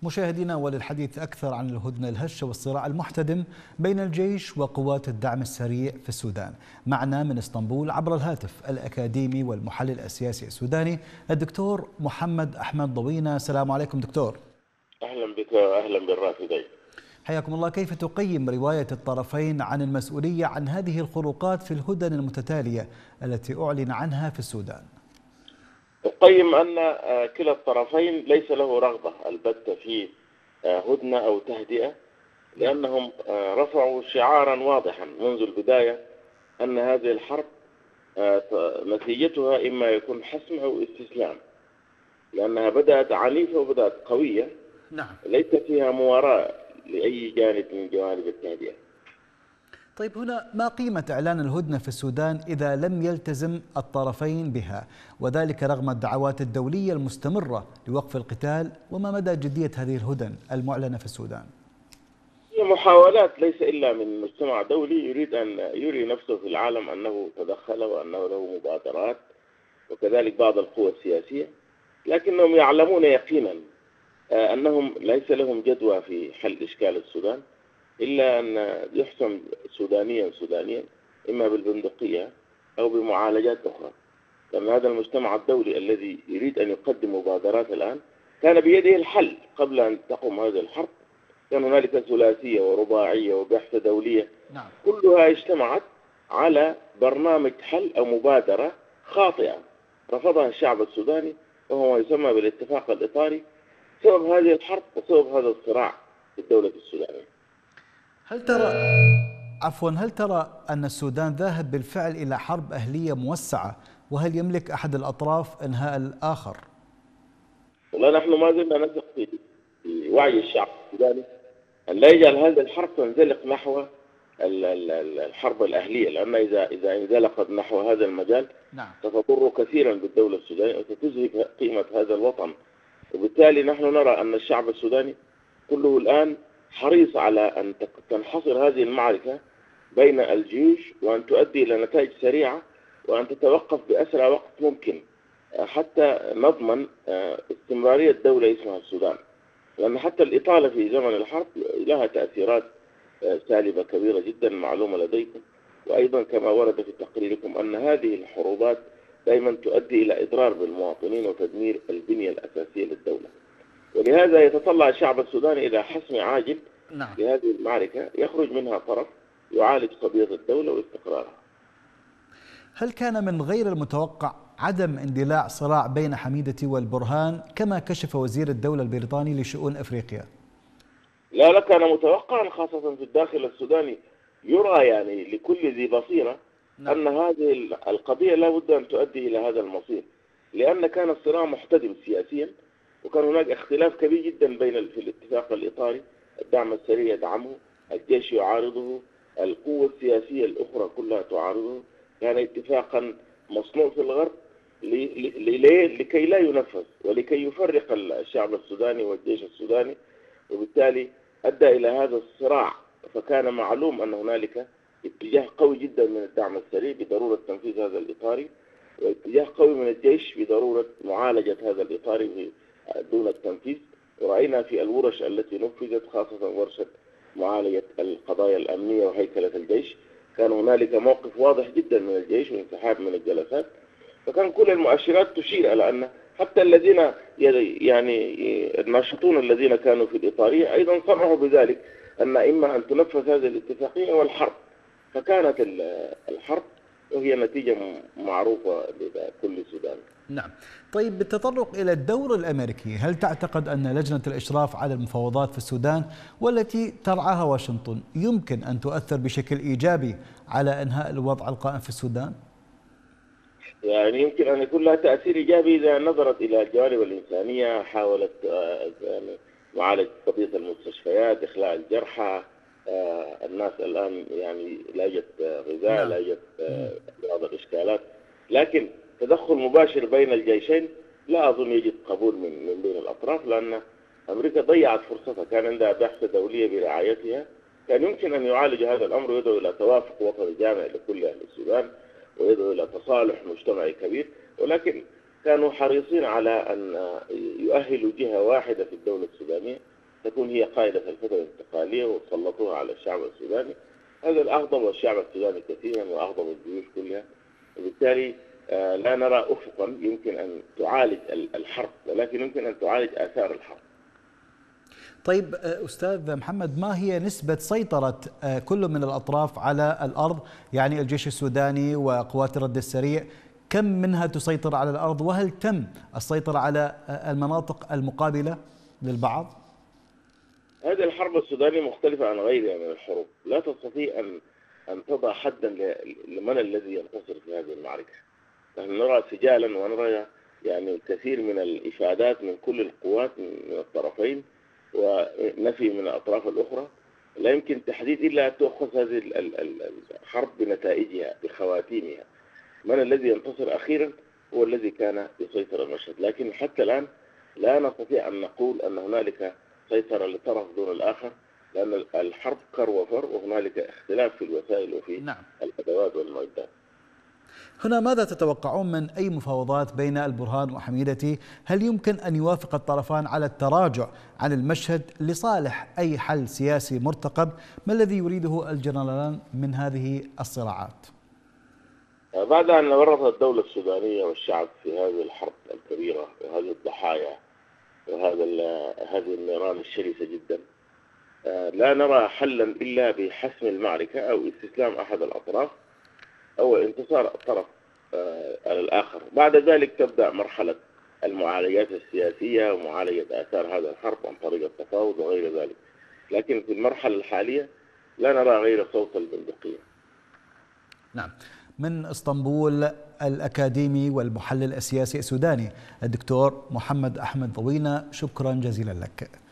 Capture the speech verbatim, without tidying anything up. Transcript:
مشاهدينا، وللحديث أكثر عن الهدنة الهشة والصراع المحتدم بين الجيش وقوات الدعم السريع في السودان، معنا من اسطنبول عبر الهاتف الأكاديمي والمحلل السياسي السوداني الدكتور محمد أحمد ضوينة. السلام عليكم دكتور. أهلا بك وأهلا بالرافدين. حياكم الله. كيف تقيم رواية الطرفين عن المسؤولية عن هذه الخروقات في الهدن المتتالية التي أعلن عنها في السودان؟ أقيم أن كلا الطرفين ليس له رغبة البتة في هدنة أو تهدئة، لأنهم رفعوا شعارا واضحا منذ البداية أن هذه الحرب نتيجتها إما يكون حسم أو استسلام، لأنها بدأت عنيفة وبدأت قوية. نعم. ليس فيها مواراة لأي جانب من جوانب التهدئة. طيب، هنا ما قيمة إعلان الهدنة في السودان إذا لم يلتزم الطرفين بها، وذلك رغم الدعوات الدولية المستمرة لوقف القتال؟ وما مدى جدية هذه الهدن المعلنة في السودان؟ هي محاولات ليس إلا من مجتمع دولي يريد أن يري نفسه في العالم أنه تدخل وأنه له مبادرات، وكذلك بعض القوى السياسية، لكنهم يعلمون يقينا أنهم ليس لهم جدوى في حل إشكال السودان إلا أن يحسم سودانيا سودانيا، إما بالبندقية أو بمعالجات أخرى. لأن هذا المجتمع الدولي الذي يريد أن يقدم مبادرات الآن كان بيده الحل قبل أن تقوم هذه الحرب. كان هنالك ثلاثية ورباعية وبحث دولية، نعم. كلها اجتمعت على برنامج حل أو مبادرة خاطئة رفضها الشعب السوداني، وهو ما يسمى بالاتفاق الإطاري، سبب هذه الحرب وسبب هذا الصراع في الدولة السودانية. هل ترى عفوا هل ترى أن السودان ذاهب بالفعل إلى حرب أهلية موسعة؟ وهل يملك أحد الأطراف إنهاء الآخر؟ والله نحن ما زلنا نثق في وعي الشعب السوداني أن لا يجعل هذه الحرب تنزلق نحو الحرب الأهلية، لأن إذا إذا انزلقت نحو هذا المجال نعم. ستضر كثيرا بالدولة السودانية وستزهق قيمة هذا الوطن. وبالتالي نحن نرى أن الشعب السوداني كله الآن حريص على أن تنحصر هذه المعركة بين الجيوش، وأن تؤدي إلى نتائج سريعة، وأن تتوقف بأسرع وقت ممكن حتى نضمن استمرارية دولة اسمها السودان. لأن حتى الإطالة في زمن الحرب لها تأثيرات سالبة كبيرة جدا معلومة لديكم، وأيضا كما ورد في تقريركم أن هذه الحروبات دائما تؤدي إلى إضرار بالمواطنين وتدمير البنية الأساسية للدولة. ولهذا يتطلع الشعب السوداني إلى حسم عاجل نعم. لهذه المعركة يخرج منها طرف يعالج قضية الدولة واستقرارها. هل كان من غير المتوقع عدم اندلاع صراع بين حميدتي والبرهان كما كشف وزير الدولة البريطاني لشؤون أفريقيا؟ لا لا، كان متوقعا، خاصة في الداخل السوداني يرى يعني لكل ذي بصيرة نعم. أن هذه القضية لا بد أن تؤدي إلى هذا المصير، لأن كان الصراع محتدم سياسيا، وكان هناك اختلاف كبير جدا بين في الاتفاق الإطاري، الدعم السريع يدعمه، الجيش يعارضه، القوة السياسية الأخرى كلها تعارضه. كان اتفاقا مصنوع في الغرب لكي لا ينفذ ولكي يفرق الشعب السوداني والجيش السوداني، وبالتالي أدى إلى هذا الصراع. فكان معلوم أن هنالك اتجاه قوي جدا من الدعم السريع بضرورة تنفيذ هذا الإطاري، واتجاه قوي من الجيش بضرورة معالجة هذا الإطاري دون التنفيذ. ورأينا في الورش التي نفذت، خاصة ورشة معالجة القضايا الأمنية وهيكلة الجيش، كان هنالك موقف واضح جدا من الجيش وانسحاب من الجلسات. فكان كل المؤشرات تشير على أن حتى الذين يعني الناشطون الذين كانوا في الإطارية أيضا صرحوا بذلك، أن إما أن تنفذ هذه الاتفاقية والحرب. فكانت الحرب وهي نتيجة معروفة لكل سوداني. نعم. طيب، بالتطرق إلى الدور الأمريكي، هل تعتقد أن لجنة الإشراف على المفاوضات في السودان والتي ترعاها واشنطن يمكن أن تؤثر بشكل إيجابي على إنهاء الوضع القائم في السودان؟ يعني يمكن أن يكون لها تأثير إيجابي إذا نظرت إلى الجوانب الإنسانية، حاولت معالجة قضية المستشفيات، إخلاء الجرحى. الناس الآن يعني لا يوجد غذاء، لا يوجد بعض الإشكالات، لكن تدخل مباشر بين الجيشين لا أظن يجد قبول من من بين الأطراف، لأن أمريكا ضيعت فرصتها. كان عندها بعثة دولية برعايتها، كان يمكن أن يعالج هذا الأمر ويدعو إلى توافق وطني جامع لكل أهل السودان، ويدعو إلى تصالح مجتمعي كبير، ولكن كانوا حريصين على أن يؤهلوا جهة واحدة في الدولة السودانية تكون هي قائدة في الفترة الانتقالية وتسلطوها على الشعب السوداني. هذا الأغضب الشعب السوداني كثيرا وأغضب الجيوش كلها، وبالتالي لا نرى أفقا يمكن أن تعالج الحرب، ولكن يمكن أن تعالج آثار الحرب. طيب أستاذ محمد، ما هي نسبة سيطرة كل من الأطراف على الأرض؟ يعني الجيش السوداني وقوات الرد السريع، كم منها تسيطر على الأرض، وهل تم السيطرة على المناطق المقابلة للبعض؟ هذه الحرب السودانية مختلفة عن غيرها من الحروب، لا تستطيع أن أن تضع حدا لمن الذي ينتصر في هذه المعركة. نحن نرى سجالا ونرى يعني كثير من الإفادات من كل القوات من الطرفين ونفي من الأطراف الأخرى. لا يمكن تحديد إلا أن تؤخذ هذه الحرب بنتائجها بخواتيمها. من الذي ينتصر أخيرا هو الذي كان يسيطر المشهد، لكن حتى الآن لا نستطيع أن نقول أن هنالك سيطرة لطرف دون الآخر، لأن الحرب كر وفر وهنالك اختلاف في الوسائل وفي نعم. الأدوات والمعدات. هنا ماذا تتوقعون من أي مفاوضات بين البرهان وحميدتي؟ هل يمكن أن يوافق الطرفان على التراجع عن المشهد لصالح أي حل سياسي مرتقب؟ ما الذي يريده الجنرالان من هذه الصراعات؟ بعد أن ورطت الدولة السودانية والشعب في هذه الحرب الكبيرة وهذه الضحايا وهذا هذه النيران الشرسة جدا، لا نرى حلا إلا بحسم المعركة أو استسلام أحد الأطراف أو انتصار طرف على الآخر. بعد ذلك تبدأ مرحلة المعالجات السياسية ومعالجة آثار هذا الحرب عن طريق التفاوض وغير ذلك، لكن في المرحلة الحالية لا نرى غير صوت البندقية. نعم. من اسطنبول الأكاديمي والمحلل السياسي السوداني الدكتور محمد أحمد ضوينة، شكرا جزيلا لك.